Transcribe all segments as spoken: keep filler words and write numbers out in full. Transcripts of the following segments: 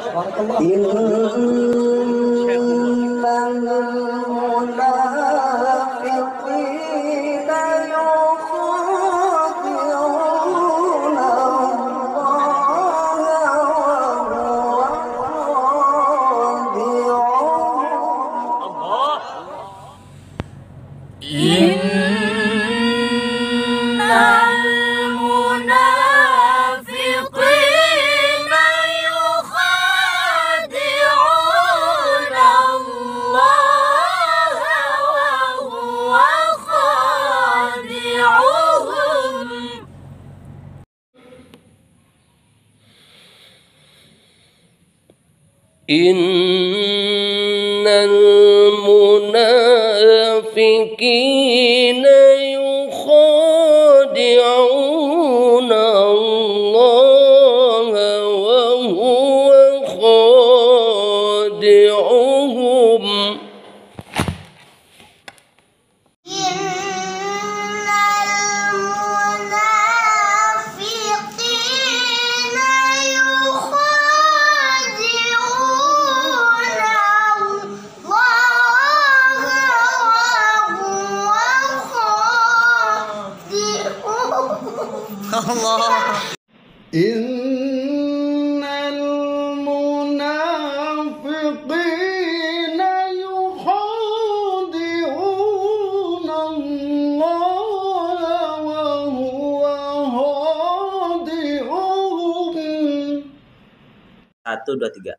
Innal munafiqina yukhadi'una Allah wa huwa khadi'uhum. Allah. Innal munafiqina yukhadi'una Allah wa huwa khadi'uhum. Satu, dua, tiga.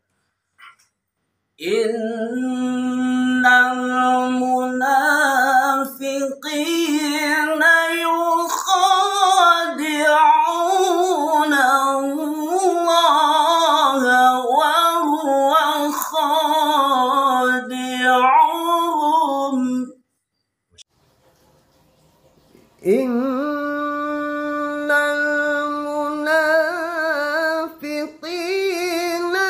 Innal munafiqina yukhadi'una Allah wa huwa khadi'uhum. Innal munafiqina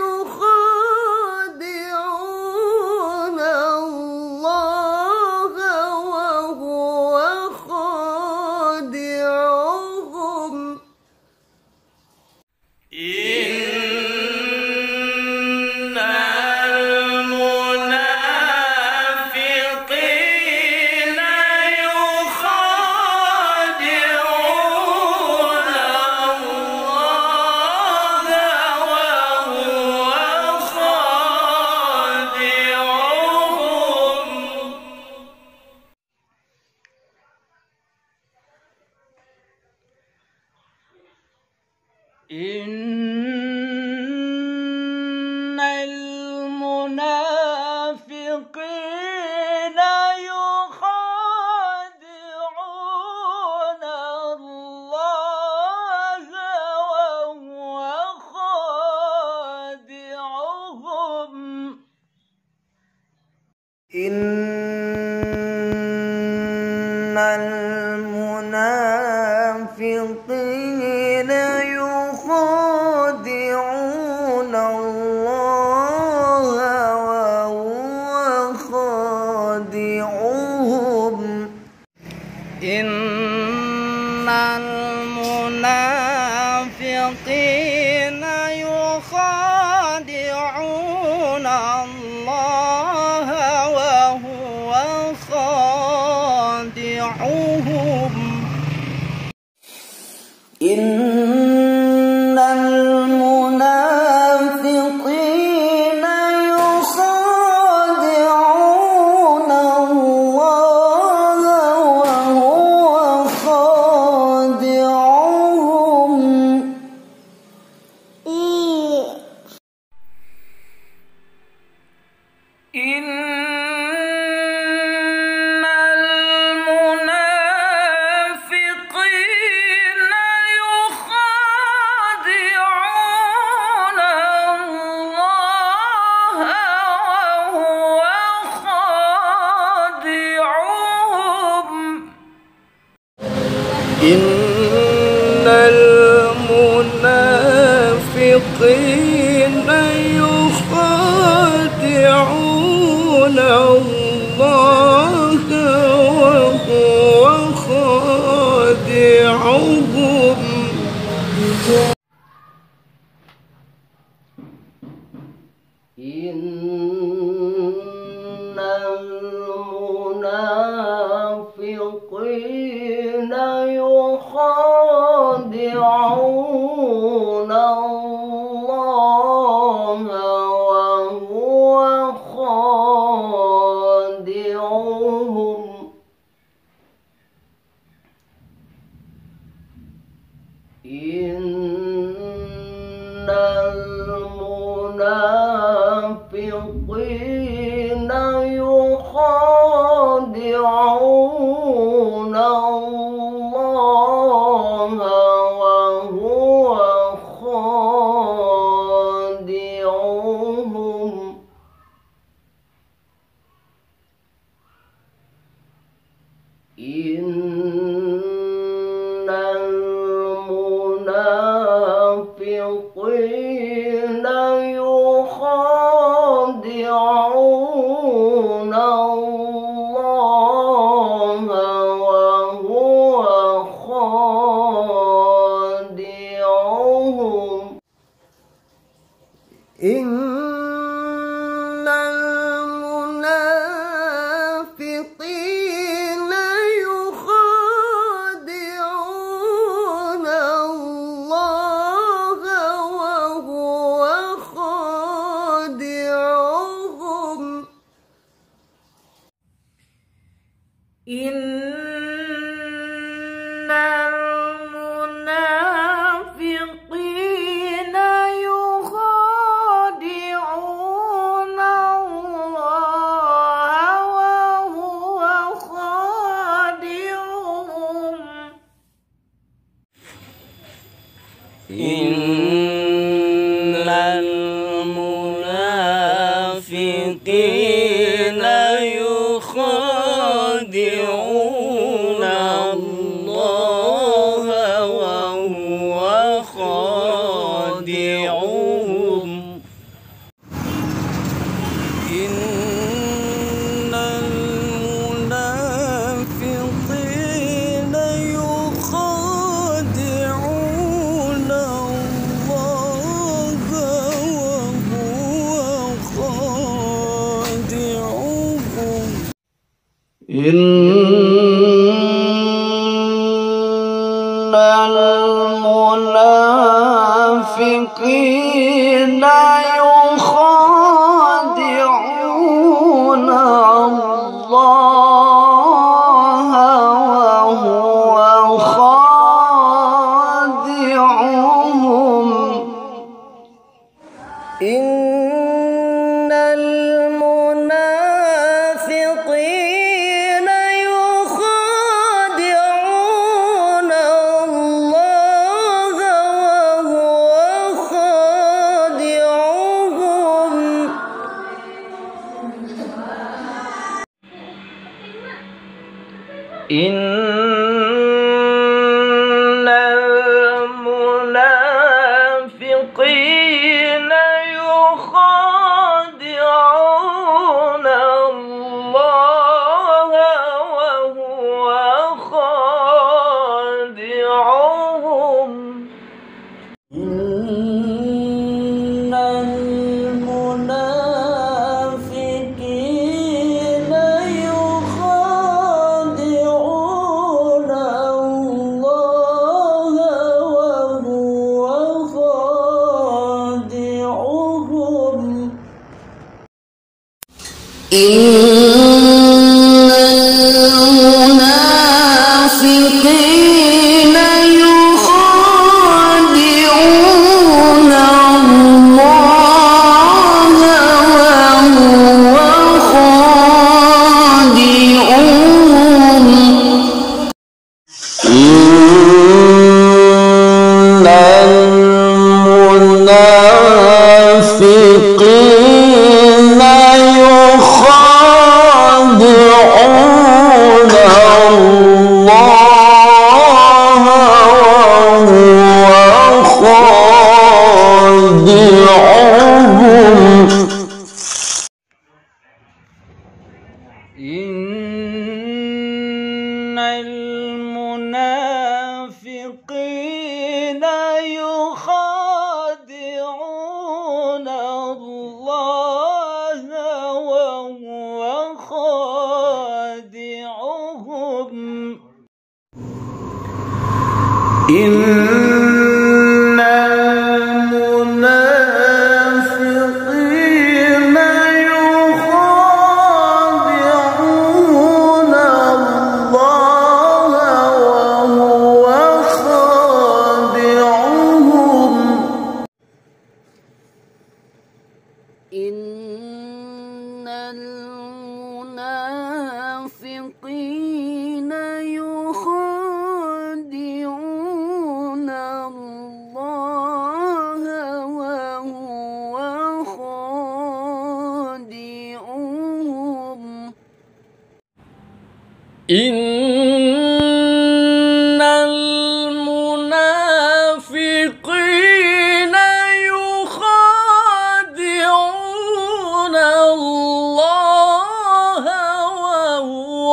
yukhadi'una Allah wa huwa khadi'uhum. Innal munafiqina yukhadi'una Allah wa huwa khadi'uhum. Innal munafiqina yukhadi'una Allah wa huwa khadi'uhum. Innal munafiqina yukhadi'una Allah wa huwa khadi'uhum. Innal munafiqina yukhadi'una Allah wa huwa khadi'uhum. Innal munafiqina yukhadi'una Allah wa huwa khadi'uhum. إن المنافقين يخادعون الله وهو خادعهم إن المنافقين يخادعون الله وهو خادعهم إن المنافقين يخادعون الله وهو خادعهم إن المنافقين يخادعون الله وهو خادعهم إن المنافقين يخادعون الله وهو خادعهم إن المنافقين يخادعون الله وهو خادعهم إن المنافقين يخادعون الله وهو خادعهم إن المنافقين يخادعون الله وهو خادعهم إن المنافقين يخادعون الله وهو خادعهم إن المنافقين يخادعون الله وهو خادعهم إن المنافقين يخادعون الله وهو خادعهم إن المنافقين يخادعون الله وهو خادعهم إن المنافقين يخادعون الله وهو خادعهم إن المنافقين يخادعون الله إن المنافقين يخادعون الله وهو خادعهم إن المنافقين يخادعون الله وهو خادعهم إن المنافقين يخادعون الله وهو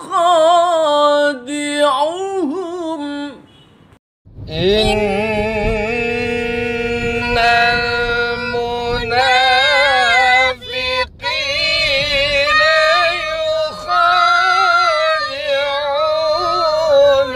خادعهم إن المنافقين يخادعون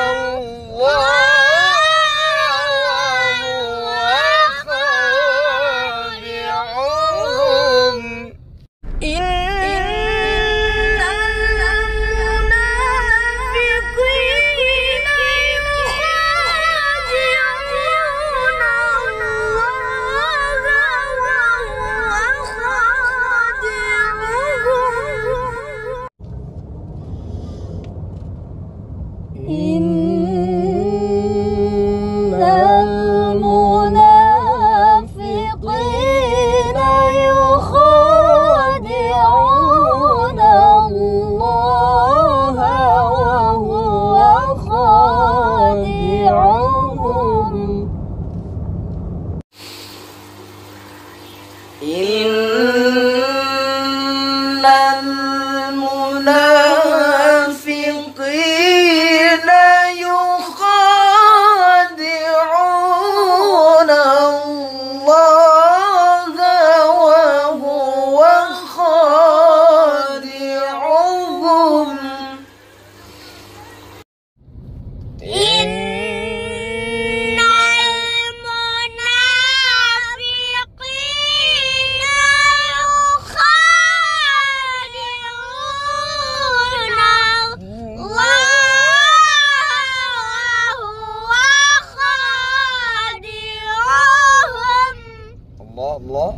الله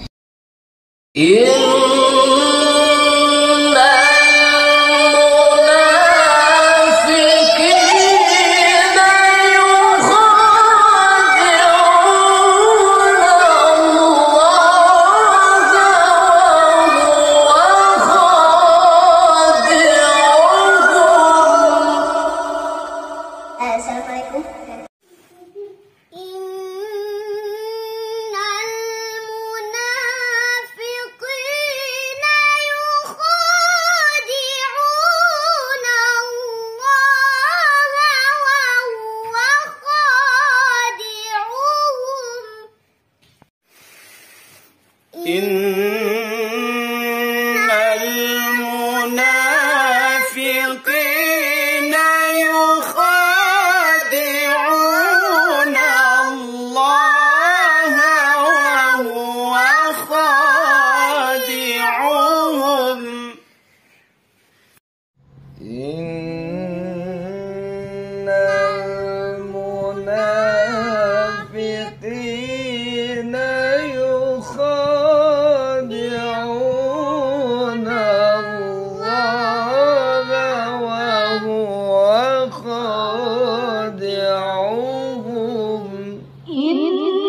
إن المنافقين يخادعون الله وهو خادعهم. Assalamualaikum. إن المنافقين يخادعون الله وهو خادعهم إن المنافقين يخادعون الله وهو خادعهم إن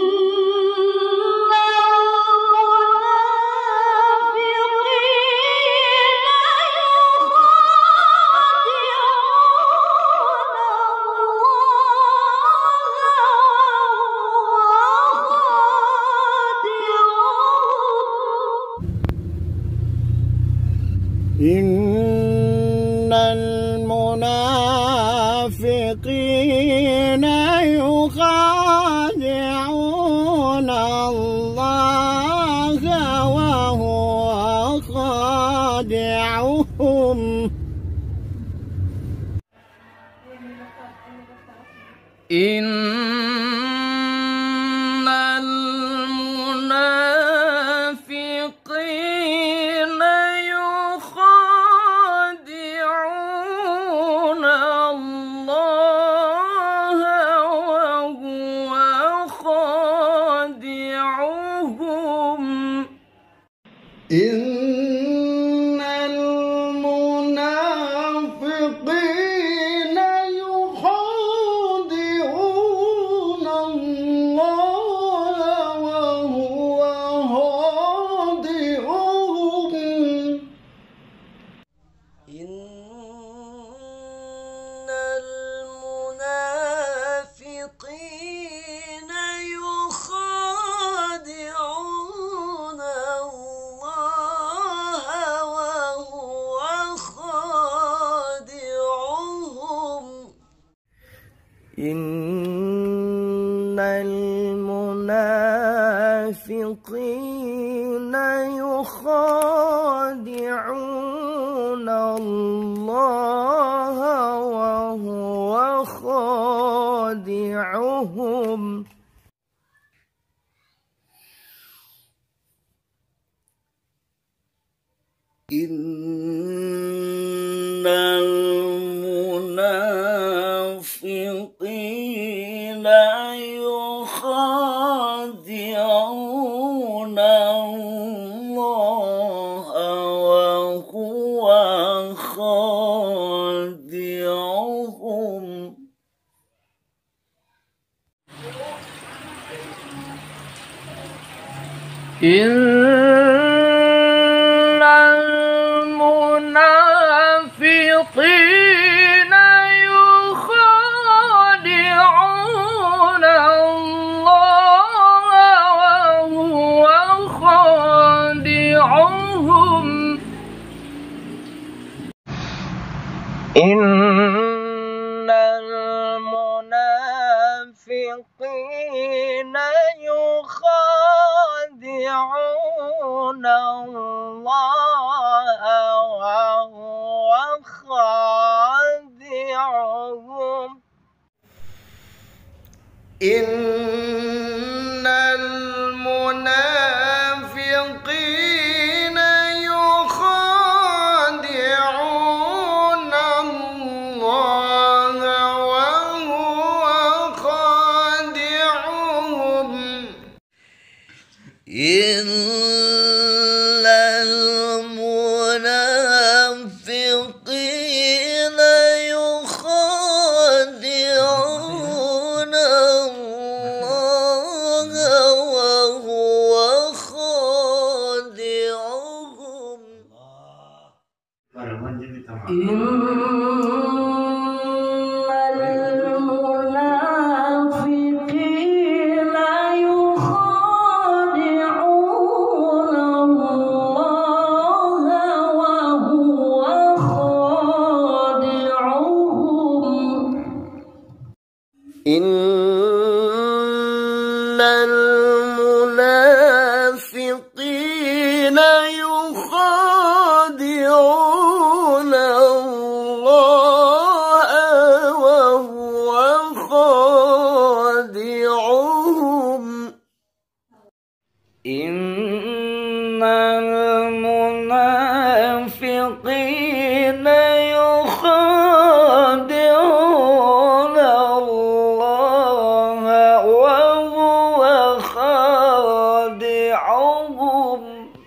إن المنافقين يخادعون الله وهو خادعهم إن المنافقين يخادعون الله وهو خادعهم إن المنافقين يخادعون الله وهو خادعهم إن المنافقين يخادعون الله وهو خادعهم إن المنافقين يخادعون الله وهو خادعهم إن المنافقين يخادعون الله وهو خادعهم إن المنافقين يخادعون الله وهو خادعهم إن المنافقين يخادعون الله وهو خادعهم إن المنافقين يخادعون الله وهو خادعهم إن المنافقين يخادعون الله وهو خادعهم إن المنافقين يخادعون الله وهو خادعهم إن المنافقين يخادعون الله وهو خادعهم إن المنافقين يخادعون الله وهو خادعهم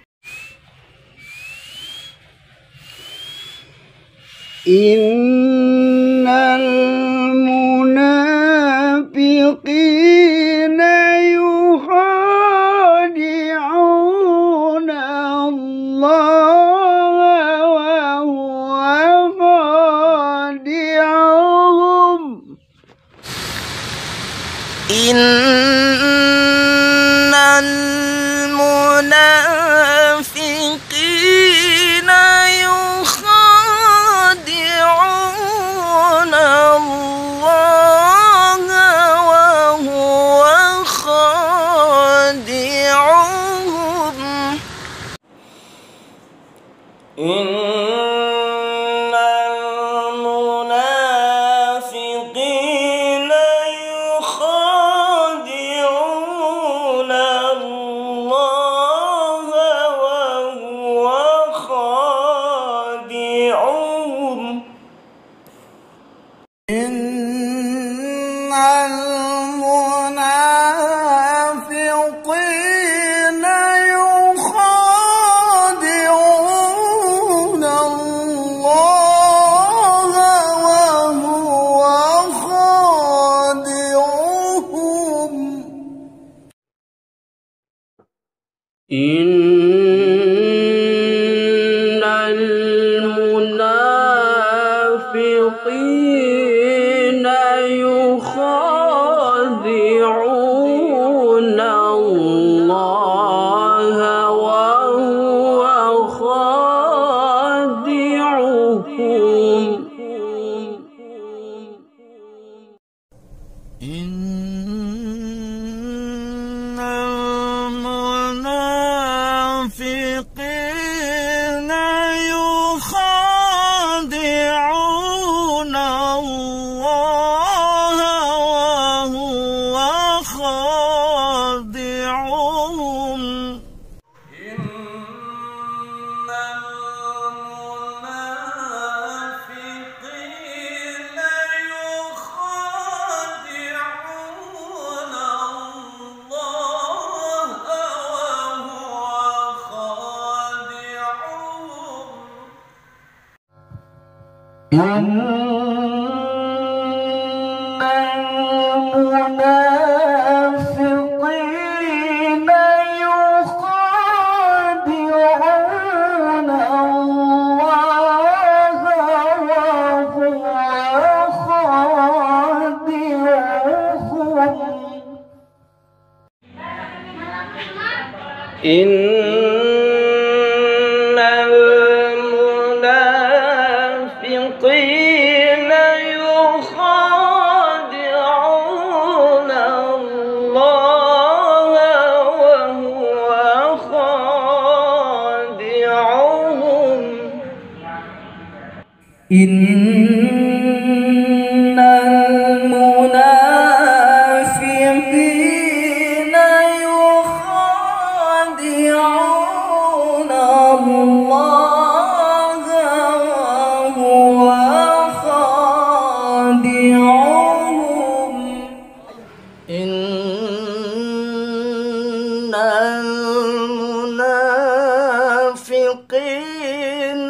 إن المنافقين يخادعون الله وهو خادعهم إن المنافقين يخادعون الله وهو خادعهم إن المنافقين إن المنافقين يخادعون الله وهو خادعهم. إن المنافقين يخادعون الله وهو خادعهم. إن المنافقين يخادعون الله وهو خادعهم. إن المنافقين يخادعون الله وهو خادعهم. إن المنافقين يخادعون الله وهو خادعهم. إن المنافقين يخادعون الله وهو خادعهم. إن المنافقين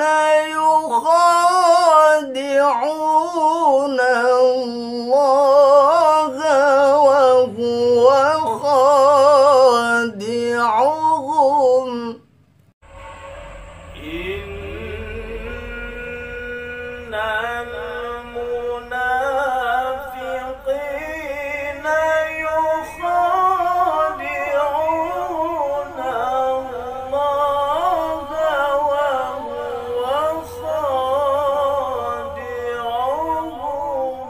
يخادعون الله وهو خادعهم. إن المنافقين يخادعون الله وهو خادعهم.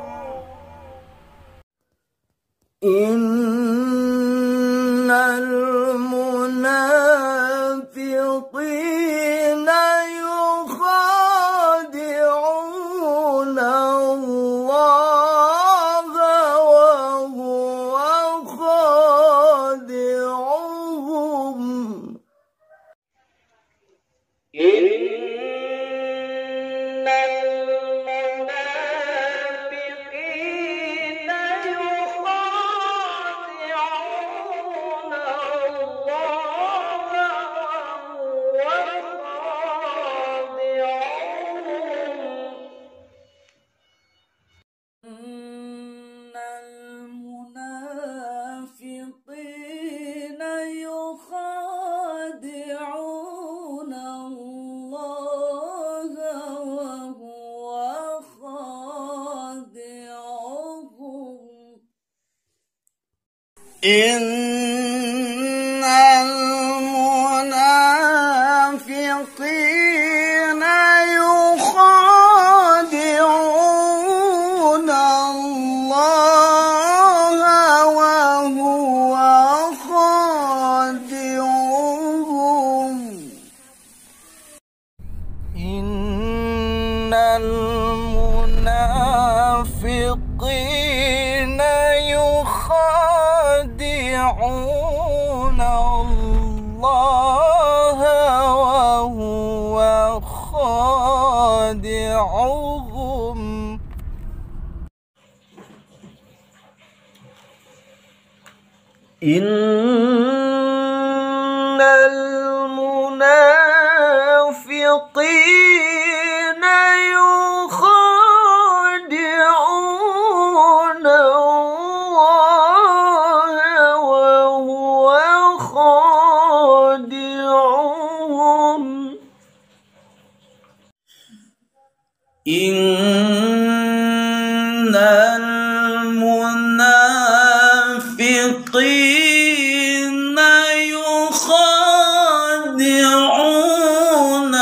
إن المنافقين يخادعون الله وهو خادعهم. إن المنافقين يخادعون الله وهو خادعهم. إن المنافقين يخادعون الله وهو خادعهم. إن المنافقين يخادعون الله وهو خادعهم. إن المنافقين يخادعون الله وهو خادعهم. إن المنافقين يخادعون الله وهو خادعهم. إن المنافقين يخادعون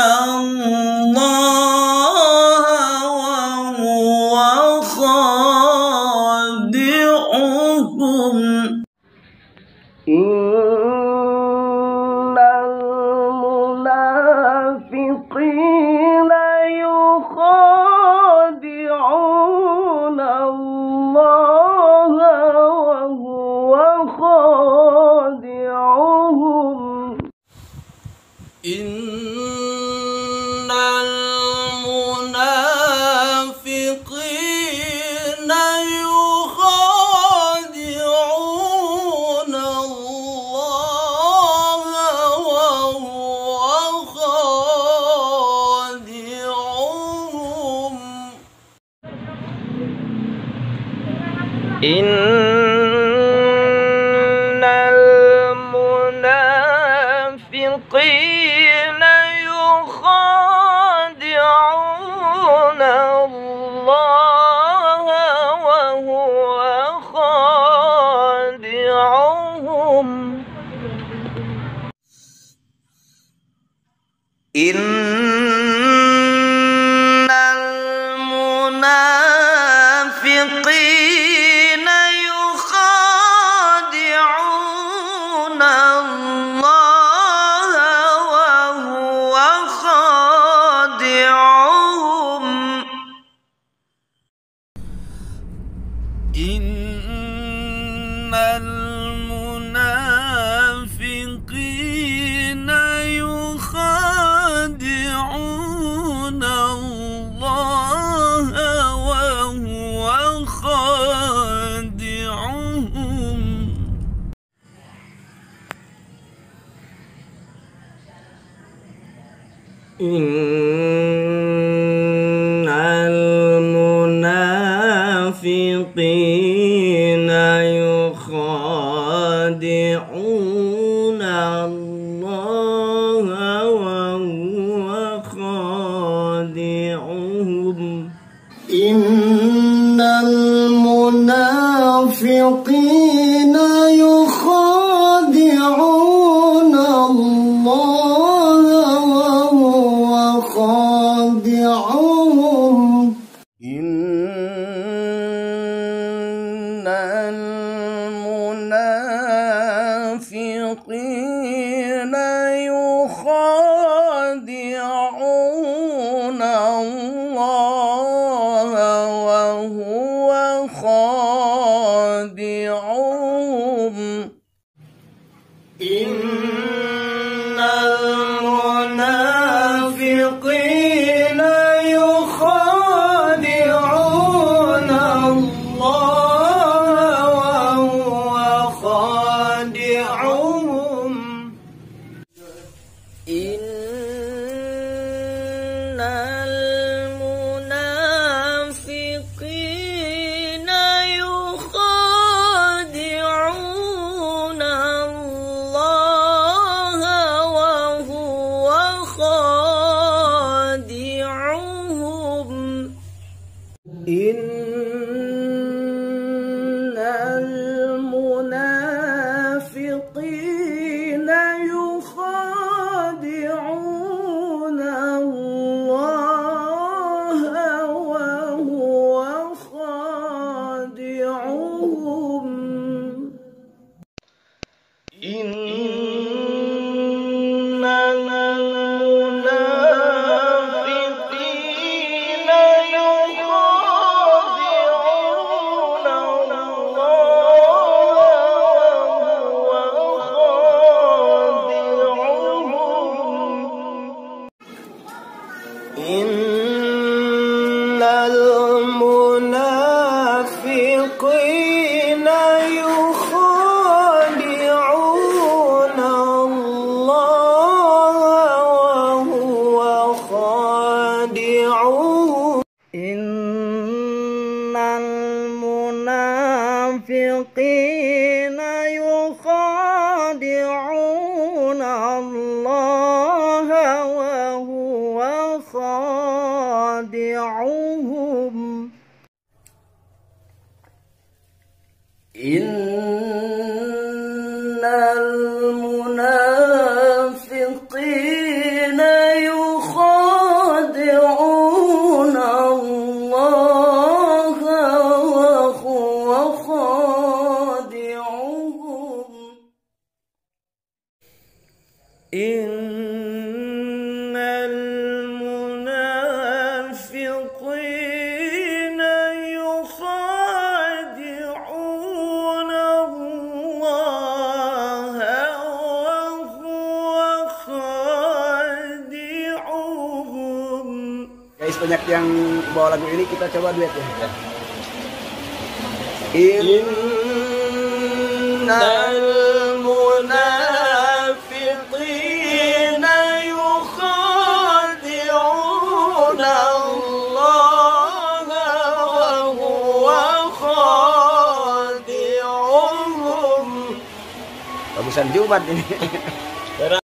الله وهو خادعهم. إن المنافقين يخادعون الله وهو خادعهم. إن المنافقين يخادعون الله وهو خادعهم. إن المنافقين يخادعون الله وهو خادعهم. إن المنافقين يخادعون الله وهو خادعهم. إن المنافقين يخادعون الله وهو خادعهم. إن المنافقين يخادعون الله وهو خادعهم. إن المنافقين يخادعون الله وهو خادعهم. إن المنافقين يخادعون الله وهو خادعهم. إن المنافقين يخادعون الله وهو خادعهم. إن المنافقين يخادعون الله وهو خادعهم. إن المنافقين يخادعون الله وهو خادعهم. إن المنافقين يخادعون المنافقين يخادعون الله وهو خادعهم. Innal munafiqina yukhadi'una Allah wa huwa khadi'uhum. Guys, banyak yang bawa lagu ini, kita coba duet ya. Innal munafiqina yukhadi'una Allah wa huwa khadi'uhum. Bagusan Jumat ini.